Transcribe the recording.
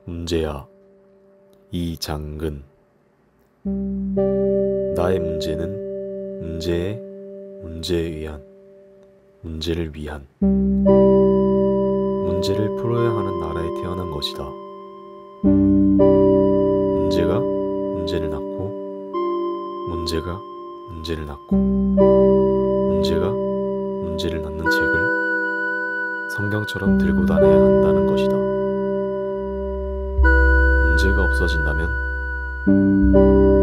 문제야, 이장근. 나의 문제는 문제에 의한, 문제를 위한, 문제를 풀어야 하는 나라에 태어난 것이다. 문제가 문제를 낳고, 문제가 문제를 낳고, 문제가 문제를 낳는 책을 성경처럼 들고 다녀야 한다는 것이다. 문제가 없어진다면